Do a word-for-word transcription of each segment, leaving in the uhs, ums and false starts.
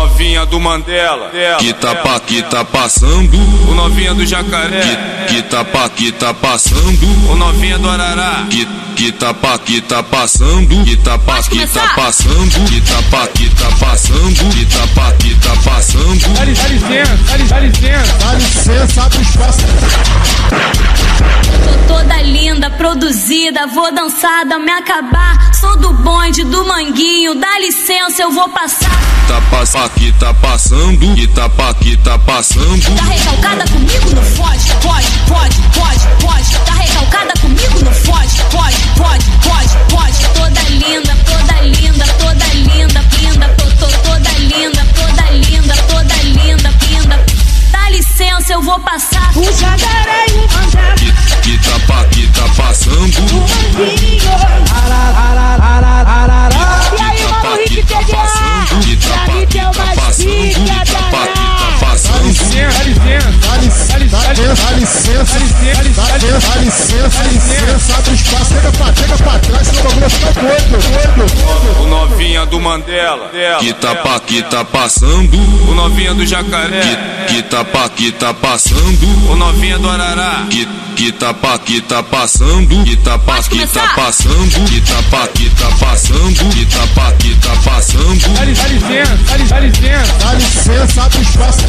novinha do Mandela, que tá pa, que tá passando, o novinha do Jacaré, que, que tá pa, que tá passando, o novinha do Arará, que, que tá pa, que tá passando, que tá pa, que tá passando, que tá pa, que tá passando, que tá pa, que tá passando. Dá licença, dá licença, dá licença, abre espaço. Tô toda linda, produzida, vou dançada, me acabar. Sou do bonde, do manguinho, dá licença, eu vou passar. Tá passa, que tá passando, que tá pa, que tá passando. Tá recalcada comigo? Não fode, pode, pode, pode, pode. Tá recalcada comigo? Não fode, pode, pode, pode, pode. Toda linda, toda linda, toda linda, linda. Tô, tô toda linda, toda linda, toda linda, linda. Dá licença, eu vou passar. O Jacaré e o Mandela, que, que tá pa, que tá passando, o manguinho. E aí, mano, Rick T D A, que tá pa, que tá passando, que tá pa, que tá passando. Dá licença, dá licença, dá licença, dá licença, dá licença, abre espaço, chega pra, chega pra trás, senão o bagulho vai ficar doido, doido. o novinha do Mandela, Que tá pa, que tá passando, o novinha do Jacaré, que, que tá pa, que tá passando, o novinha do Arará, que, que tá pa, que tá passando, que tá pa, que tá passando, que tá pa, que tá passando, que tá pa, que tá passando. Dá licença, dá licença, dá licença, abre espaço.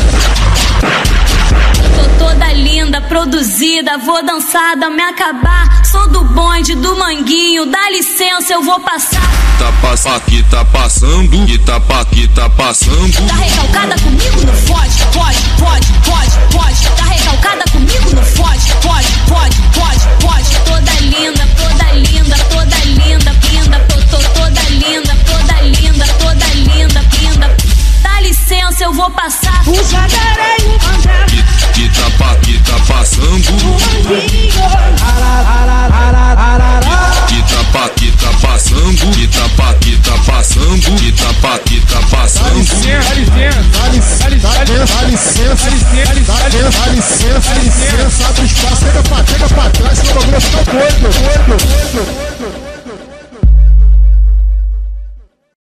Tô toda linda, produzida, vou dançada, me acabar. Sou do bonde, do manguinho, dá licença, eu vou passar. Tá passa, que tá passando, que tá pa, que tá passando. Tá recalcada comigo? Não fode, pode, pode, pode, pode. Tá recalcada comigo? Não fode, pode, pode, pode, pode. Toda linda, toda linda, toda linda, linda. Tô, tô toda linda, toda linda, toda linda, linda. Dá licença, eu vou passar. O Jacaré e o Mandela, Que, que tá pa, que tá passando, o manguinho. que tá pa, que tá passando, que tá pa, que tá passando, que tá pa, que tá Dá passando. licença, dá licença, dá licença, dá licença, dá licença, dá licença,